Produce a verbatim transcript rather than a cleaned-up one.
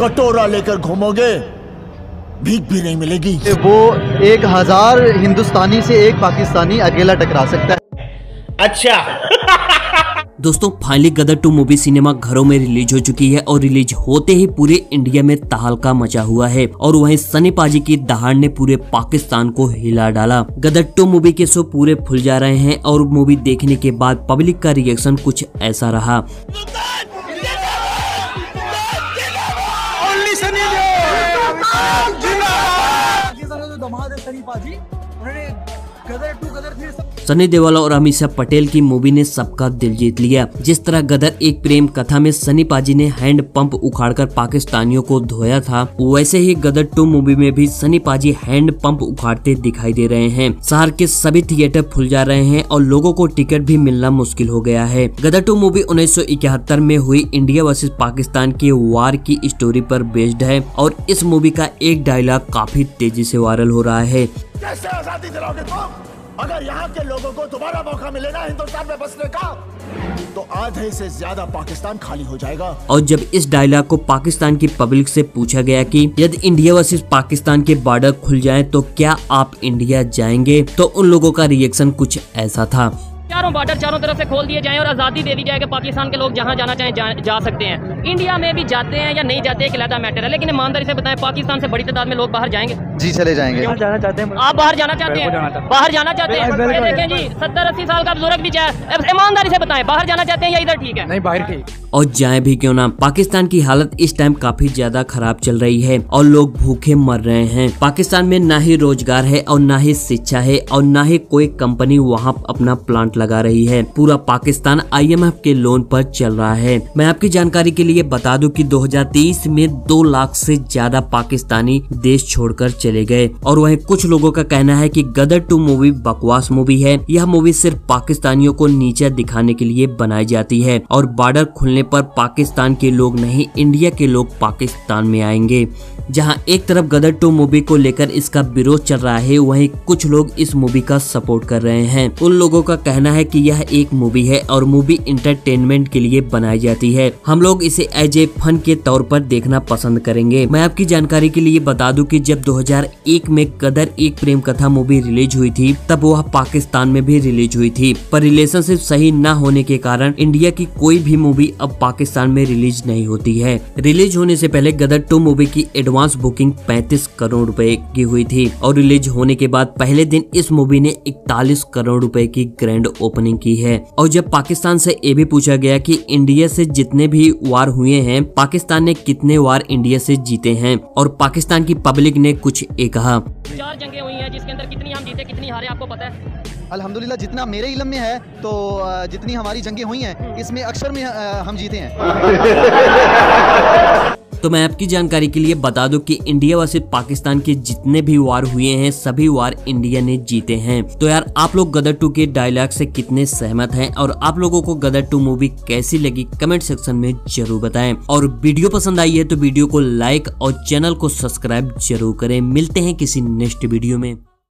कटोरा लेकर घूमोगे, भीख भी नहीं मिलेगी। वो एक हजार हिंदुस्तानी से एक पाकिस्तानी अकेला टकरा सकता है। अच्छा। दोस्तों फाइनली गदर टू मूवी सिनेमा घरों में रिलीज हो चुकी है और रिलीज होते ही पूरे इंडिया में तहलका मचा हुआ है और वहीं सनी पाजी की दहाड़ ने पूरे पाकिस्तान को हिला डाला। गदर टू मूवी के शो पूरे फुल जा रहे हैं और मूवी देखने के बाद पब्लिक का रिएक्शन कुछ ऐसा रहा। सनी देओल और अमीषा पटेल की मूवी ने सबका दिल जीत लिया। जिस तरह गदर एक प्रेम कथा में सनी पाजी ने हैंड पंप उखाड़कर पाकिस्तानियों को धोया था, वैसे ही गदर टू मूवी में भी सनी पाजी हैंड पंप उखाड़ते दिखाई दे रहे हैं। शहर के सभी थिएटर खुल जा रहे हैं और लोगों को टिकट भी मिलना मुश्किल हो गया है। गदर टू मूवी उन्नीस सौ इकहत्तर में हुई इंडिया वर्सेस पाकिस्तान के वार की स्टोरी पर बेस्ड है और इस मूवी का एक डायलॉग काफी तेजी से वायरल हो रहा है। कैसे आजादी दिलाओगे तुम? अगर यहाँ के लोगों को दोबारा मौका मिले ना हिंदुस्तान में बसने का, तो आधे से ज्यादा पाकिस्तान खाली हो जाएगा। और जब इस डायलॉग को पाकिस्तान की पब्लिक से पूछा गया कि यदि इंडिया वर्सेस पाकिस्तान के बॉर्डर खुल जाएं तो क्या आप इंडिया जाएंगे, तो उन लोगों का रिएक्शन कुछ ऐसा था। चारों बॉर्डर चारों तरफ से खोल दिए जाएं और आज़ादी दे दी जाए कि पाकिस्तान के लोग जहां जाना चाहें जा, जा सकते हैं। इंडिया में भी जाते हैं या नहीं जाते एक अलग मैटर है, लेकिन ईमानदारी से बताएं पाकिस्तान से बड़ी तादाद में लोग बाहर जाएंगे? जी चले जाएंगे। जाना चाहते हैं आप बाहर जाना चाहते हैं? बाहर जाना चाहते हैं? ये देखें जी, सत्तर अस्सी साल का बुजुर्ग भी जाए, ईमानदारी से बताएं बाहर जाना चाहते हैं या इधर ठीक है? नहीं, बाहर ठीक। और जाए भी क्यों ना, पाकिस्तान की हालत इस टाइम काफी ज्यादा खराब चल रही है और लोग भूखे मर रहे हैं। पाकिस्तान में ना ही रोजगार है और ना ही शिक्षा है और ना ही कोई कंपनी वहां अपना प्लांट लगा रही है। पूरा पाकिस्तान आई एम एफ के लोन पर चल रहा है। मैं आपकी जानकारी के लिए बता दूं कि दो हज़ार तेईस में दो लाख से ज्यादा पाकिस्तानी देश छोड़कर चले गए और वहीं कुछ लोगों का कहना है कि गदर टू मूवी बकवास मूवी है। यह मूवी सिर्फ पाकिस्तानियों को नीचा दिखाने के लिए बनाई जाती है और बॉर्डर खुलने पर पाकिस्तान के लोग नहीं, इंडिया के लोग पाकिस्तान में आएंगे। जहां एक तरफ गदर टू मूवी को लेकर इसका विरोध चल रहा है, वहीं कुछ लोग इस मूवी का सपोर्ट कर रहे हैं। उन लोगों का कहना है कि यह एक मूवी है और मूवी इंटरटेनमेंट के लिए बनाई जाती है। हम लोग इसे एज ए फन के तौर पर देखना पसंद करेंगे। मैं आपकी जानकारी के लिए बता दूं कि जब दो हज़ार एक में गदर एक प्रेम कथा मूवी रिलीज हुई थी, तब वह पाकिस्तान में भी रिलीज हुई थी, पर रिलेशनशिप सही न होने के कारण इंडिया की कोई भी मूवी अब पाकिस्तान में रिलीज नहीं होती है। रिलीज होने से पहले गदर टू मूवी की एडवांस बुकिंग पैंतीस करोड़ रुपए की हुई थी और रिलीज होने के बाद पहले दिन इस मूवी ने इकतालीस करोड़ रुपए की ग्रैंड ओपनिंग की है। और जब पाकिस्तान से ये भी पूछा गया कि इंडिया से जितने भी वार हुए हैं, पाकिस्तान ने कितने वार इंडिया से जीते हैं, और पाकिस्तान की पब्लिक ने कुछ ये कहा। चार जंगें हुई हैं जिसके अंदर कितनी हम जीते कितनी हारे आपको पता है? अल्हम्दुलिल्लाह जितना मेरे इल्म में है तो जितनी हमारी जंगें हुई हैं इसमें अक्सर में हम जीते हैं। तो मैं आपकी जानकारी के लिए बता दूं कि इंडिया वर्सेस पाकिस्तान के जितने भी वार हुए हैं, सभी वार इंडिया ने जीते हैं। तो यार आप लोग गदर टू के डायलॉग से कितने सहमत हैं और आप लोगों को गदर टू मूवी कैसी लगी कमेंट सेक्शन में जरूर बताएं। और वीडियो पसंद आई है तो वीडियो को लाइक और चैनल को सब्सक्राइब जरूर करें। मिलते हैं किसी नेक्स्ट वीडियो में।